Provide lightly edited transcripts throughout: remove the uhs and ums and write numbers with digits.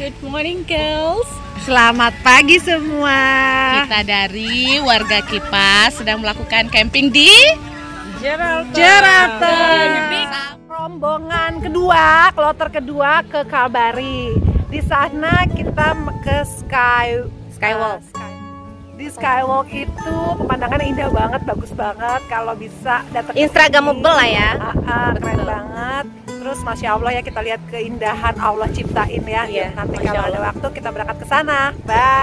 Good morning, girls. Selamat pagi semua. Kita dari warga Kipas sedang melakukan camping di Jeratan. Rombongan kedua, kloter kedua ke Kalbari. Di sana kita ke Skywalk. Di Skywalk itu pemandangan indah banget, bagus banget. Kalau bisa datang Instagramable lah ya. Keren banget. Terus Masya Allah ya, kita lihat keindahan Allah ciptain ya. Iya, Nanti Masya kalau ada Allah. waktu kita berangkat ke sana.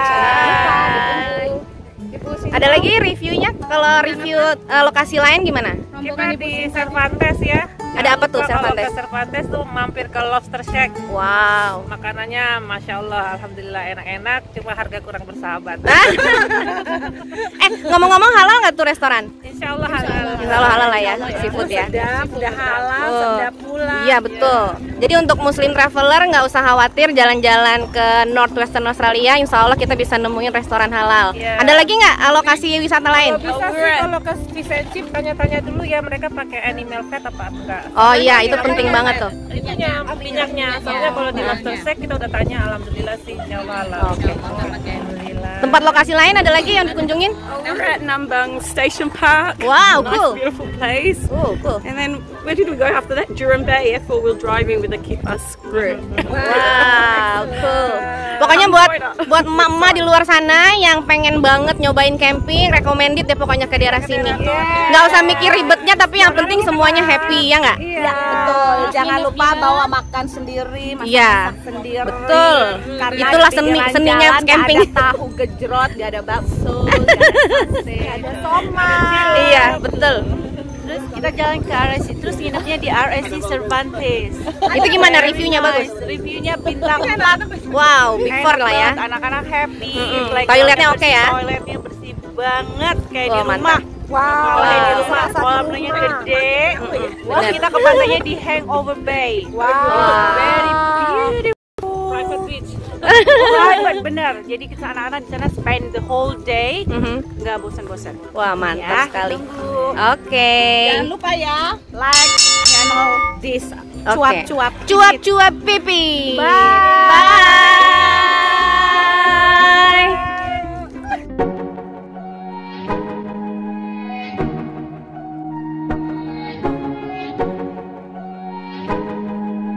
Bye. Ada lagi reviewnya? Kalau review lokasi lain gimana? Kita di Cervantes ya. Ada apa tuh Kalau Cervantes? ke Cervantes tuh mampir ke Lobster Shack. Wow. Makanannya Masya Allah, Alhamdulillah enak-enak. Cuma harga kurang bersahabat. Ngomong-ngomong halal nggak tuh restoran? Insya Allah halal. Insya Allah halal lah ya, seafood ya. Sedap, udah halal, Oh. sedap pula. Iya betul. Jadi untuk muslim traveler nggak usah khawatir jalan-jalan ke Northwestern Australia. Insya Allah kita bisa nemuin restoran halal. Iya. Ada lagi nggak lokasi wisata lain? Kalau bisa sih kalau ke fish and chip tanya-tanya dulu ya mereka pakai animal fat apa enggak. Oh iya, itu penting banget tuh. Itunya minyaknya. Soalnya kalau di Lobster Shack kita udah tanya, alhamdulillah sih insya Allah halal. Oke. Alhamdulillah. Tempat lokasi lain ada lagi yang dikunjungin? We're at Nambang Station Park. Wow, Nice, cool. beautiful place. Cool. And then where did we go after that? Durham Bay, four-wheel driving with the Kipas group. Wow, cool. Pokoknya buat emak-emak di luar sana yang pengen banget nyobain camping, recommended deh pokoknya ke daerah sini. Nggak usah mikir ribetnya, tapi yang penting semuanya happy, ya nggak? Iya, Betul, jangan lupa bawa makan sendiri, Iya, masak sendiri. betul. Karena Itulah di pinggir seninya jalan camping. Gak ada tahu gejrot, gak ada bakso, gak ada sate, ada somai. Iya, betul. Terus kita jalan ke RSC, terus nginepnya di RSC Cervantes. Itu gimana reviewnya bagus? Reviewnya bintang 4. Wow, before lah ya. Anak-anak happy. Toiletnya oke ya? Toiletnya bersih banget kayak Wah, di rumah. mantap. Wow. Kayak di rumah, kolamnya gede. Wah, kita ke pantainya di Hangover Bay. Wow. Very beautiful. Private beach. Private, bener. Jadi kita anak-anak di sana spend the whole day, nggak bosan-bosan. Wah, mantap Ya, sekali. tunggu. Oke. Jangan lupa ya, like channel this Oke. cuap-cuap. Cuap-cuap pipi. Bye. Bye.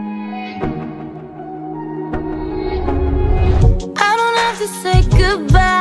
I don't have to say goodbye.